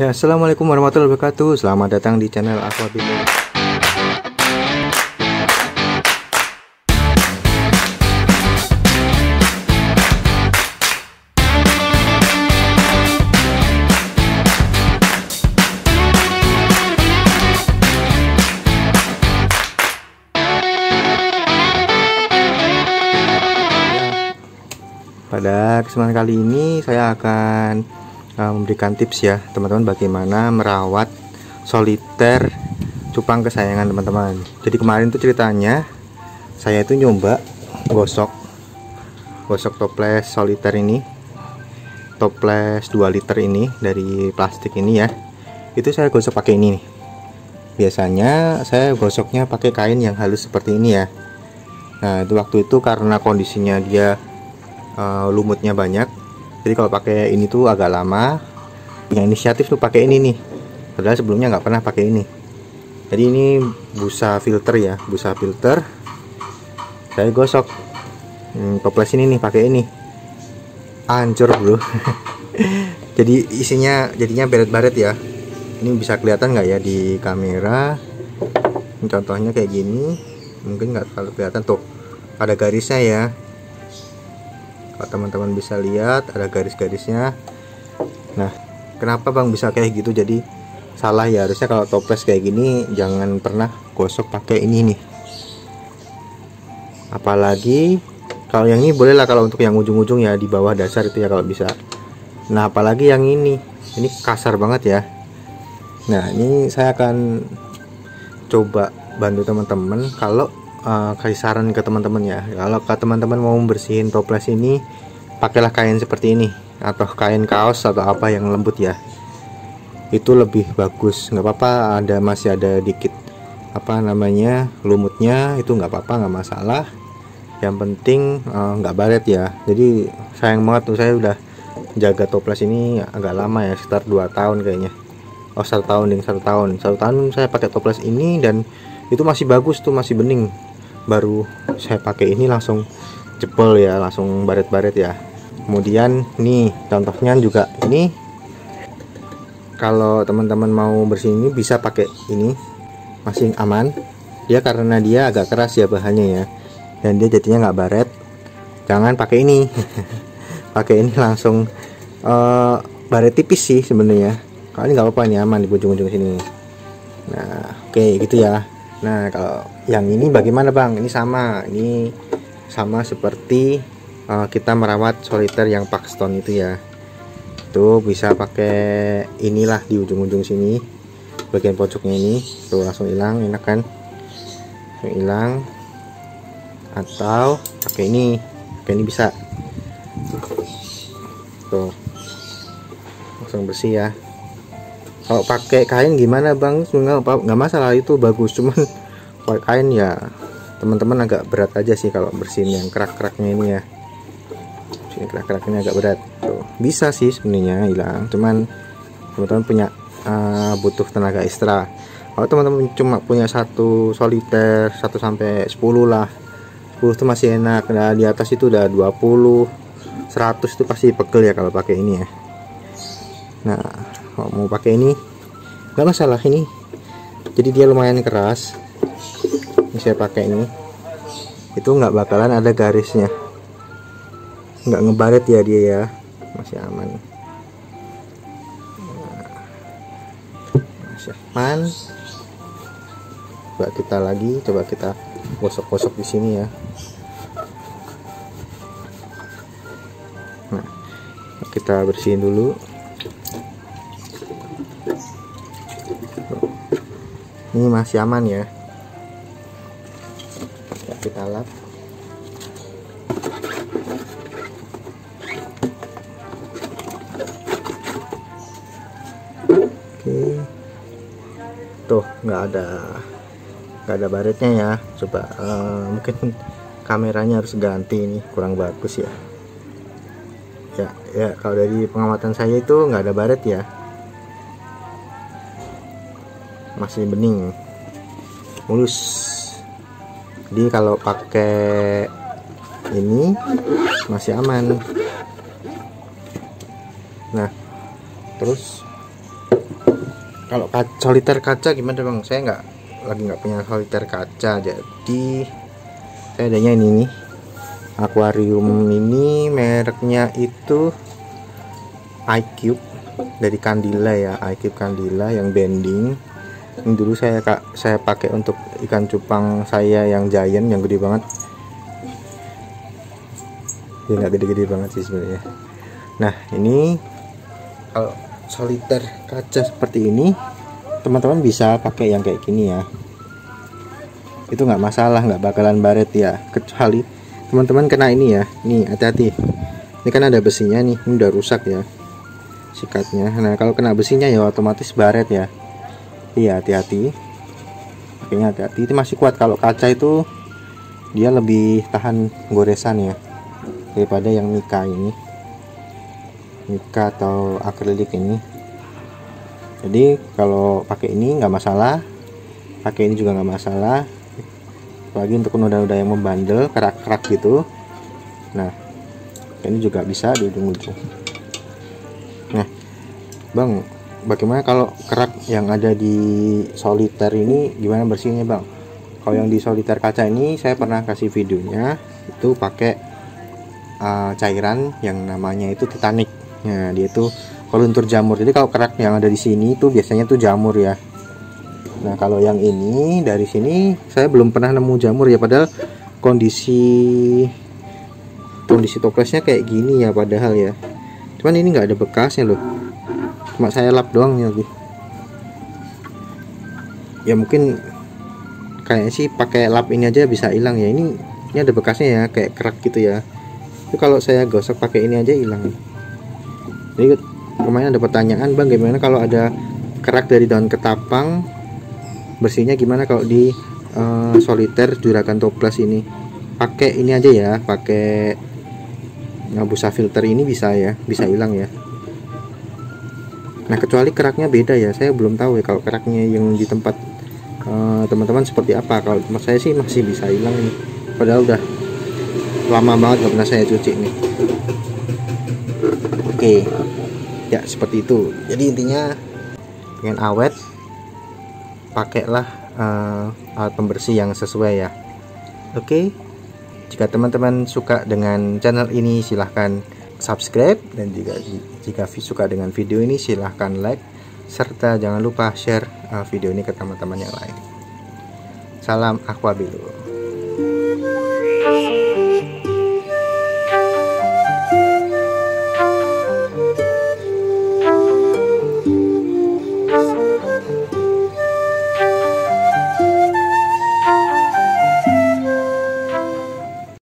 Ya, assalamualaikum warahmatullahi wabarakatuh. Selamat datang di channel Aquabilo. Pada kesempatan kali ini saya akan memberikan tips ya teman-teman, bagaimana merawat soliter cupang kesayangan teman-teman. Jadi kemarin tuh ceritanya saya itu nyoba gosok toples soliter ini, toples 2 liter ini dari plastik ini ya. Itu saya gosok pakai ini nih. Biasanya saya gosoknya pakai kain yang halus seperti ini ya. Nah, itu waktu itu karena kondisinya dia lumutnya banyak, jadi kalau pakai ini tuh agak lama. Yang inisiatif tuh pakai ini nih, padahal sebelumnya nggak pernah pakai ini. Jadi ini busa filter ya, busa filter. Saya gosok toples ini nih pakai ini, hancur bro. Jadi isinya jadinya baret-baret ya. Ini bisa kelihatan nggak ya di kamera? Ini contohnya kayak gini, mungkin nggak terlalu kelihatan tuh, ada garisnya ya. Kalau teman-teman bisa lihat ada garis-garisnya. Nah, kenapa bang bisa kayak gitu? Jadi salah ya, harusnya kalau toples kayak gini jangan pernah gosok pakai ini nih. Apalagi kalau yang ini boleh lah, kalau untuk yang ujung-ujung ya di bawah dasar itu ya kalau bisa. Nah, apalagi yang ini kasar banget ya. Nah, ini saya akan coba bantu teman-teman. Kalau kasih saran ke teman-teman ya, kalau ke teman-teman mau membersihin toples ini, pakailah kain seperti ini atau kain kaos atau apa yang lembut ya, itu lebih bagus. Nggak apa-apa masih ada dikit lumutnya, itu nggak apa-apa, nggak masalah. Yang penting nggak baret ya. Jadi sayang banget tuh, saya udah jaga toples ini agak lama ya, sekitar 2 tahun kayaknya. 1 tahun saya pakai toples ini dan itu masih bagus tuh, masih bening. Baru saya pakai ini langsung jebol ya, langsung baret-baret ya. Kemudian nih contohnya juga ini, kalau teman-teman mau bersihin ini bisa pakai ini, masih aman dia karena dia agak keras ya bahannya ya, dan dia jadinya nggak baret. Jangan pakai ini. Pakai ini langsung baret tipis sih sebenarnya. Kalau ini nggak apa-apa nih, aman di ujung-ujung sini. Nah, oke gitu ya. Nah, kalau yang ini bagaimana bang? Ini sama seperti kita merawat soliter yang Paxton itu ya. Tuh bisa pakai inilah di ujung-ujung sini, bagian pojoknya ini tuh langsung hilang, enak kan? Langsung hilang. Atau pakai ini bisa. Tuh langsung bersih ya. Kalau pakai kain gimana bang? Nggak masalah, itu bagus. Cuman pakai kain ya teman-teman agak berat aja sih kalau bersihin yang kerak-keraknya ini ya. Sini kerak-keraknya agak berat. Tuh, bisa sih sebenarnya hilang. Cuman teman-teman punya butuh tenaga ekstra. Kalau teman-teman cuma punya satu soliter 1 sampai 10 lah, 10 itu masih enak. Nah, di atas itu udah 20, 100 itu pasti pegel ya kalau pakai ini ya. Nah, kalau mau pakai ini nggak masalah ini, jadi dia lumayan keras. Ini saya pakai ini, itu nggak bakalan ada garisnya, nggak ngebaret ya dia ya, masih aman. Masih aman. Coba kita gosok-gosok di sini ya. Nah, kita bersihin dulu. Ini masih aman ya. Kita lap. Oke. Tuh nggak ada baretnya ya. Coba mungkin kameranya harus ganti, ini kurang bagus ya. Ya kalau dari pengamatan saya itu nggak ada baret ya. Masih bening, mulus. Jadi kalau pakai ini masih aman. Nah, terus kalau soliter kaca gimana bang? Saya lagi nggak punya soliter kaca, jadi saya adanya ini nih, akuarium ini mereknya itu iCube dari Candila ya, iCube Candila yang bending. Ini dulu saya pakai untuk ikan cupang saya yang giant, yang gede banget. Ya nggak gede-gede banget sih sebenarnya. Nah ini kalau soliter kaca seperti ini, teman-teman bisa pakai yang kayak gini ya, itu nggak masalah, nggak bakalan baret ya, kecuali teman-teman kena ini ya. Nih hati-hati, ini kan ada besinya nih, ini udah rusak ya sikatnya. Nah kalau kena besinya ya otomatis baret ya. Iya hati-hati, pakainya hati-hati. Itu masih kuat, kalau kaca itu dia lebih tahan goresan ya daripada yang mika ini, mika atau akrilik ini. Jadi kalau pakai ini nggak masalah, pakai ini juga nggak masalah, apalagi untuk noda-noda yang membandel, kerak-kerak gitu. Nah ini juga bisa di ujung-ujung. Nah bang, bagaimana kalau kerak yang ada di soliter ini, gimana bersihnya bang? Kalau yang di soliter kaca ini saya pernah kasih videonya, itu pakai cairan yang namanya itu Titanic. Nah dia itu peluntur jamur, jadi kalau kerak yang ada di sini itu biasanya tuh jamur ya. Nah kalau yang ini dari sini saya belum pernah nemu jamur ya, padahal kondisi toplesnya kayak gini ya padahal ya, cuman ini nggak ada bekasnya loh, cuma saya lap doang ya. Ya mungkin kayaknya sih pakai lap ini aja bisa hilang ya. Ini ada bekasnya ya, kayak kerak gitu ya. Itu kalau saya gosok pakai ini aja hilang. Jadi kemarin ada pertanyaan, bang gimana kalau ada kerak dari daun ketapang, bersihnya gimana kalau di soliter juragan toples ini? Pakai ini aja ya, pakai busa filter ini bisa ya, bisa hilang ya. Nah kecuali keraknya beda ya, saya belum tahu ya kalau keraknya yang di tempat teman-teman seperti apa. Kalau tempat saya sih masih bisa hilang ini, padahal udah lama banget nggak pernah saya cuci nih. Oke ya seperti itu. Jadi intinya pengen awet, pakailah alat pembersih yang sesuai ya. Oke, jika teman-teman suka dengan channel ini silahkan subscribe, dan jika suka dengan video ini silahkan like, serta jangan lupa share video ini ke teman-teman yang lain. Salam Aquabilu.